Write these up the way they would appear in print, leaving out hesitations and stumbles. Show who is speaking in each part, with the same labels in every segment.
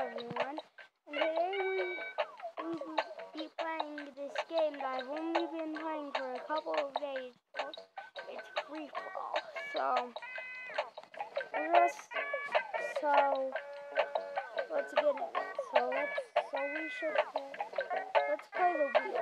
Speaker 1: everyone, and today we will be playing this game that I've only been playing for a couple of days. It's free for all. So let's get in it. Let's play the wheel.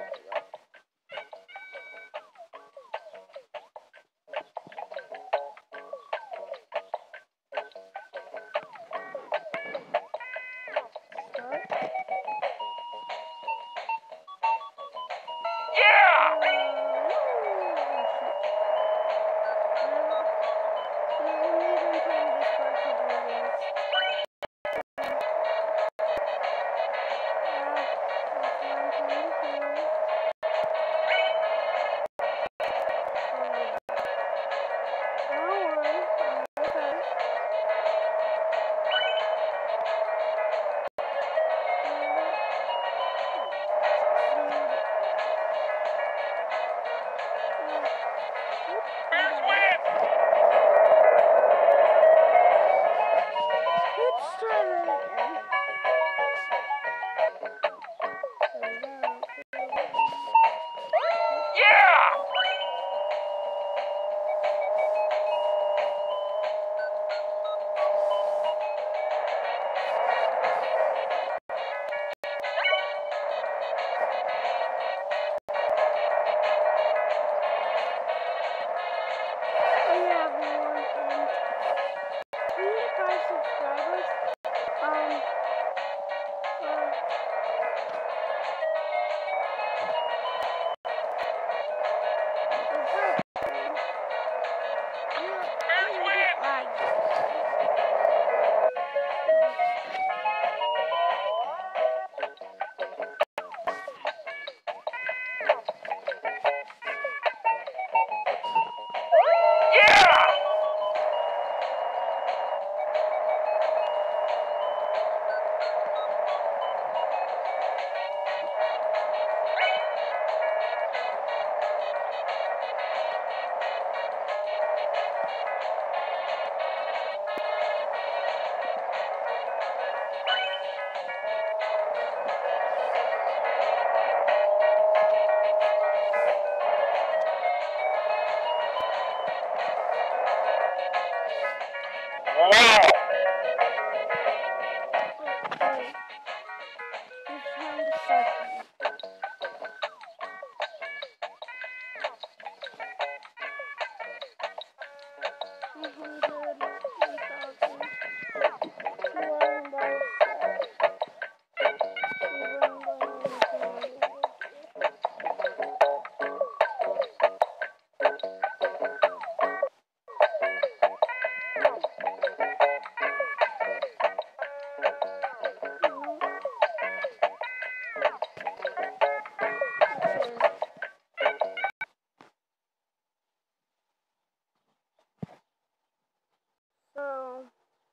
Speaker 1: So,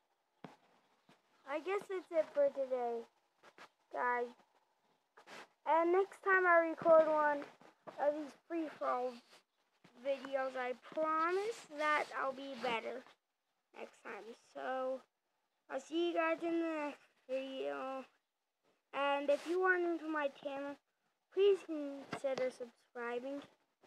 Speaker 1: I guess that's it for today, guys. And next time I record one of these free-for-all videos, I promise that I'll be better next time. So, I'll see you guys in the next video. And if you are new to my channel, please consider subscribing.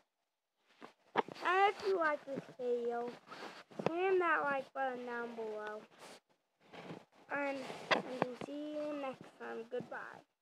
Speaker 1: And if you like this video, slam that like button down below. And we'll see you next time. Goodbye.